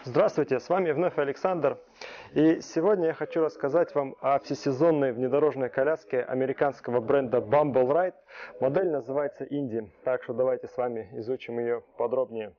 Здравствуйте, с вами вновь Александр. И сегодня я хочу рассказать вам о всесезонной внедорожной коляске американского бренда Bumble Ride. Модель называется Indy, так что давайте с вами изучим ее подробнее.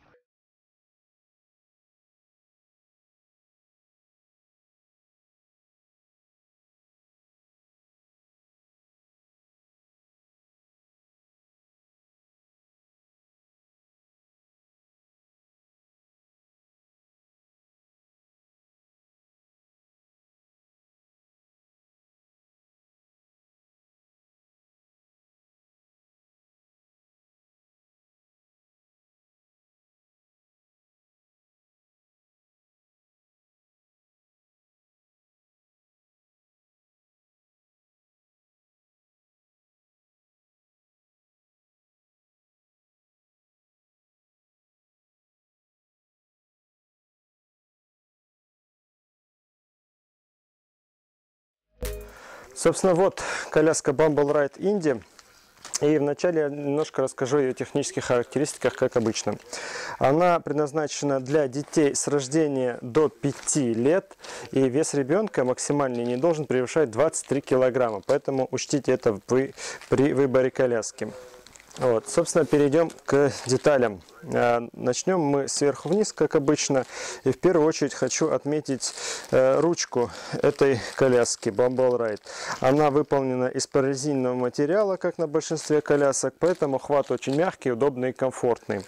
Собственно, вот коляска Bumble Ride Indy. И вначале я немножко расскажу о ее технических характеристиках, как обычно. Она предназначена для детей с рождения до 5 лет, и вес ребенка максимальный не должен превышать 23 килограмма, поэтому учтите это при выборе коляски. Вот, собственно, перейдем к деталям. Начнем мы сверху вниз, как обычно. И в первую очередь хочу отметить ручку этой коляски Bumble Ride. Она выполнена из прорезиненного материала, как на большинстве колясок, поэтому хват очень мягкий, удобный и комфортный.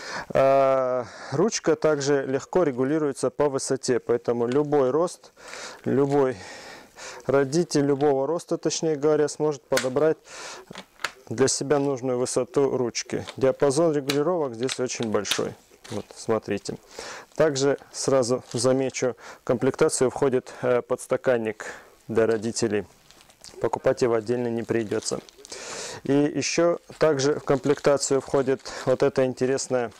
Ручка также легко регулируется по высоте, поэтому любой рост, любой родитель любого роста, точнее говоря, сможет подобрать для себя нужную высоту ручки. Диапазон регулировок здесь очень большой. Вот, смотрите. Также сразу замечу, в комплектацию входит подстаканник для родителей. Покупать его отдельно не придется. И еще также в комплектацию входит вот этот интересный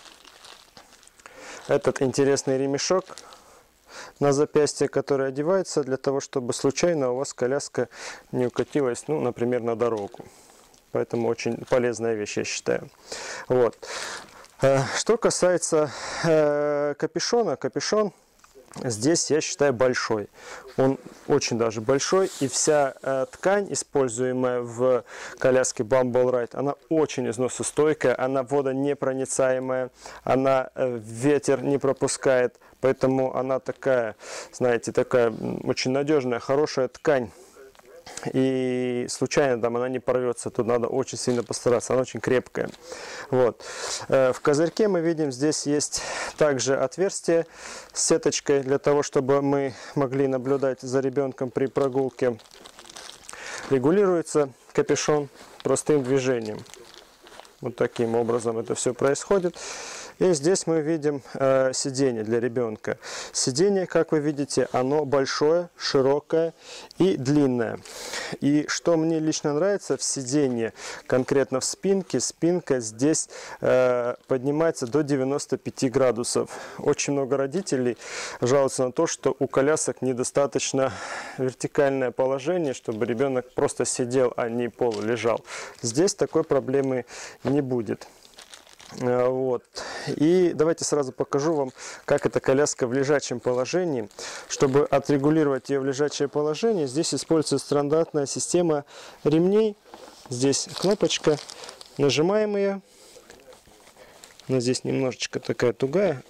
ремешок на запястье, который одевается для того, чтобы случайно у вас коляска не укатилась, ну, например, на дорогу. Поэтому очень полезная вещь, я считаю. Вот. Что касается капюшона, капюшон здесь, я считаю, большой. Он очень даже большой. И вся ткань, используемая в коляске Bumble Ride, она очень износостойкая, она водонепроницаемая, она ветер не пропускает. Поэтому она такая, знаете, такая очень надежная, хорошая ткань. И случайно там она не порвется, тут надо очень сильно постараться, она очень крепкая. Вот. В козырьке мы видим, здесь есть также отверстие с сеточкой, для того, чтобы мы могли наблюдать за ребенком при прогулке. Регулируется капюшон простым движением. Вот таким образом это все происходит. И здесь мы видим сиденье для ребенка. Сиденье, как вы видите, оно большое, широкое и длинное. И что мне лично нравится в сиденье, конкретно в спинке, спинка здесь поднимается до 95 градусов. Очень много родителей жалуются на то, что у колясок недостаточно вертикальное положение, чтобы ребенок просто сидел, а не полулежал. Здесь такой проблемы не будет. Вот. И давайте сразу покажу вам, как эта коляска в лежачем положении. Чтобы отрегулировать ее в лежачее положение, здесь используется стандартная система ремней. Здесь кнопочка, нажимаем ее. Она здесь немножечко такая тугая.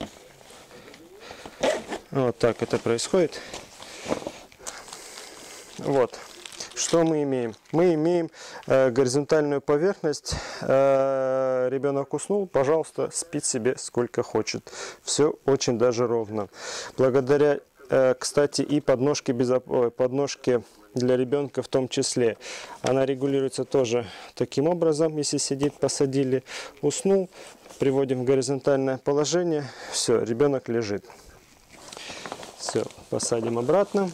Вот так это происходит. Вот. Что мы имеем? Мы имеем горизонтальную поверхность. Ребенок уснул, пожалуйста, спит себе сколько хочет. Все очень даже ровно. Благодаря, кстати, и подножке для ребенка в том числе. Она регулируется тоже таким образом. Если сидит, посадили, уснул, приводим в горизонтальное положение. Все, ребенок лежит. Все, посадим обратно.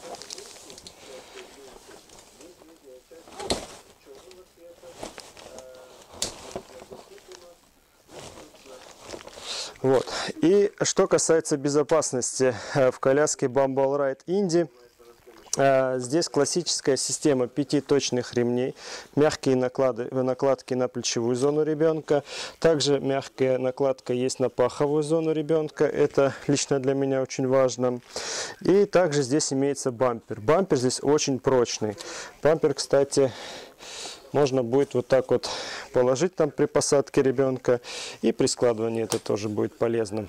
Вот. И что касается безопасности в коляске Bumble Ride Indy, Здесь классическая система 5-точных ремней, мягкие накладки на плечевую зону ребенка, также мягкая накладка есть на паховую зону ребенка, это лично для меня очень важно. И также здесь имеется бампер. Бампер здесь очень прочный. Бампер, кстати, можно будет вот так вот положить там при посадке ребенка, и при складывании это тоже будет полезно.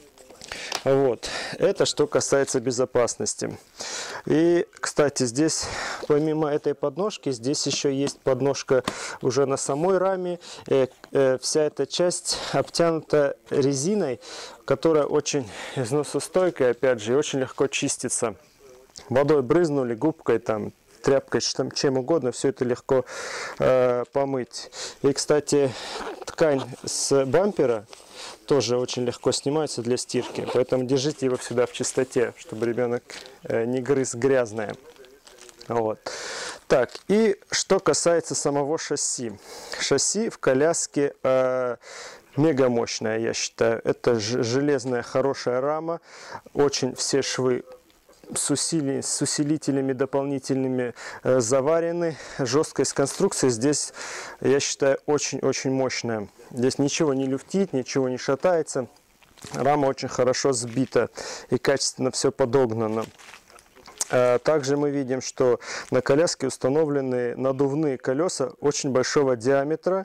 Вот, это что касается безопасности. И, кстати, здесь, помимо этой подножки, здесь еще есть подножка уже на самой раме. Вся эта часть обтянута резиной, которая очень износостойкая, опять же, и очень легко чистится. Водой брызнули, губкой, там, тряпкой, чем угодно, все это легко помыть. И, кстати, ткань с бампера тоже очень легко снимается для стирки, поэтому держите его всегда в чистоте, чтобы ребенок не грыз грязное. Вот. Так, и что касается самого шасси. Шасси в коляске мега мощное, я считаю. Это железная хорошая рама, очень все швы с усилителями дополнительными заварены. Жесткость конструкции здесь, я считаю, очень-очень мощная. Здесь ничего не люфтит, ничего не шатается. Рама очень хорошо сбита и качественно все подогнано. Также мы видим, что на коляске установлены надувные колеса очень большого диаметра.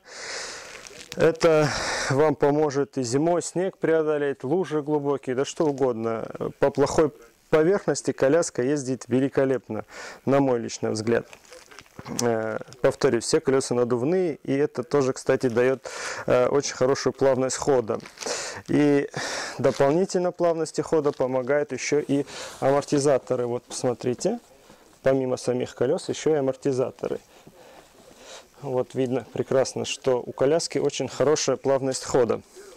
Это вам поможет и зимой снег преодолеть, лужи глубокие, да что угодно. По плохой поверхности коляска ездит великолепно, на мой личный взгляд. Повторюсь, все колеса надувные, и это тоже, кстати, дает очень хорошую плавность хода. И дополнительно плавности хода помогают еще и амортизаторы. Вот посмотрите, помимо самих колес еще и амортизаторы. Вот видно прекрасно, что у коляски очень хорошая плавность хода.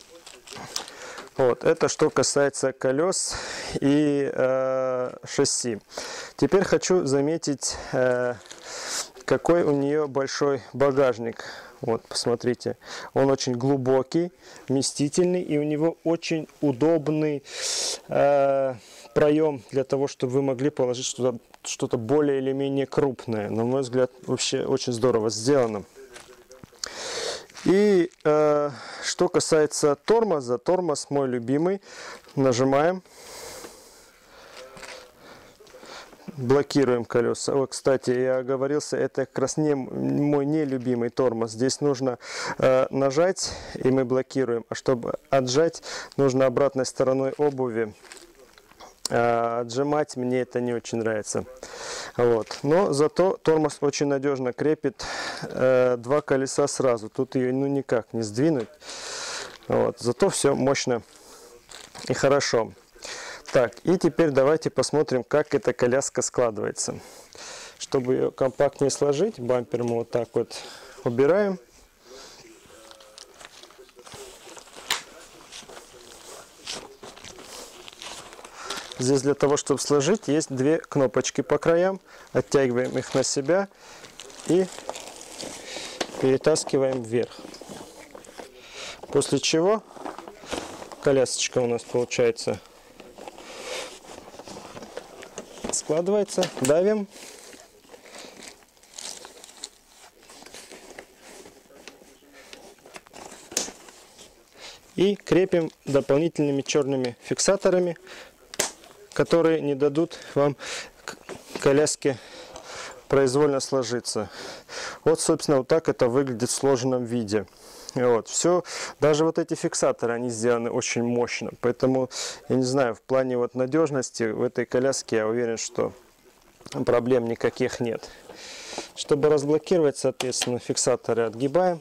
Вот, это что касается колес и шасси. Теперь хочу заметить, какой у нее большой багажник. Вот, посмотрите, он очень глубокий, вместительный, и у него очень удобный проем для того, чтобы вы могли положить что-то более или менее крупное. На мой взгляд, вообще очень здорово сделано. И что касается тормоза, тормоз мой любимый. Нажимаем. Блокируем колеса. О, кстати, я оговорился, это как раз мой нелюбимый тормоз. Здесь нужно нажать, и мы блокируем. А чтобы отжать, нужно обратной стороной обуви. Отжимать мне это не очень нравится. Вот. Но зато тормоз очень надежно крепит два колеса сразу. Тут ее ну никак не сдвинуть. Вот. Зато все мощно и хорошо. Так, и теперь давайте посмотрим, как эта коляска складывается. Чтобы ее компактнее сложить, бампер мы вот так вот убираем. Здесь для того, чтобы сложить, есть две кнопочки по краям. Оттягиваем их на себя и перетаскиваем вверх. После чего колясочка у нас получается складывается. Давим. И крепим дополнительными черными фиксаторами, которые не дадут вам коляске произвольно сложиться. Вот, собственно, вот так это выглядит в сложенном виде. И вот, все, даже вот эти фиксаторы, они сделаны очень мощно. Поэтому, я не знаю, в плане вот надежности в этой коляске я уверен, что проблем никаких нет. Чтобы разблокировать, соответственно, фиксаторы отгибаем.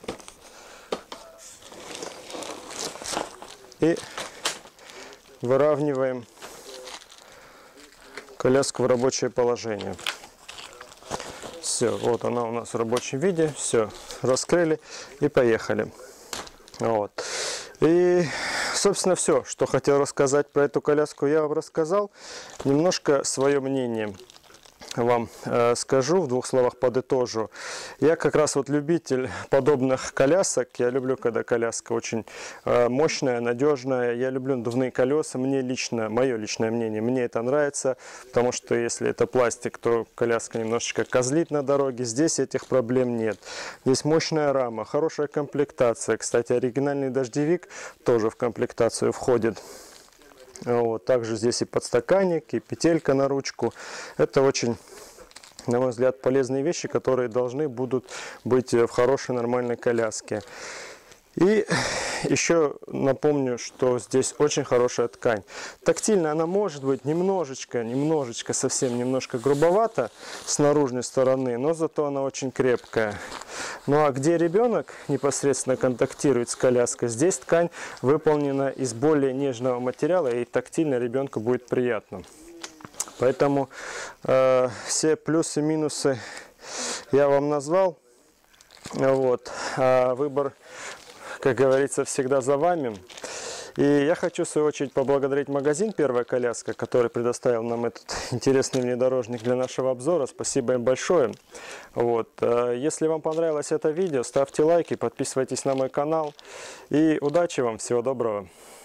И выравниваем коляску в рабочее положение. Все, вот она у нас в рабочем виде. Все, раскрыли и поехали. Вот. И, собственно, все, что хотел рассказать про эту коляску, я вам рассказал. Немножко свое мнение. вам скажу, в двух словах подытожу. Я как раз вот любитель подобных колясок. Я люблю, когда коляска очень мощная, надежная. Я люблю надувные колеса. Мне лично, мое личное мнение, мне это нравится, потому что если это пластик, то коляска немножечко козлит на дороге. Здесь этих проблем нет. Здесь мощная рама, хорошая комплектация. Кстати, оригинальный дождевик тоже в комплектацию входит. Вот. Также здесь и подстаканник, и петелька на ручку. Это очень, на мой взгляд, полезные вещи, которые должны будут быть в хорошей нормальной коляске. И еще напомню, что здесь очень хорошая ткань. Тактильно она может быть немножечко, совсем немножко грубовата с наружной стороны, но зато она очень крепкая. Ну а где ребенок непосредственно контактирует с коляской, здесь ткань выполнена из более нежного материала, и тактильно ребенку будет приятно. Поэтому все плюсы и минусы я вам назвал. Вот. Выбор, как говорится, всегда за вами. И я хочу, в свою очередь, поблагодарить магазин «Первая коляска», который предоставил нам этот интересный внедорожник для нашего обзора. Спасибо им большое. Вот. Если вам понравилось это видео, ставьте лайки, подписывайтесь на мой канал. И удачи вам, всего доброго.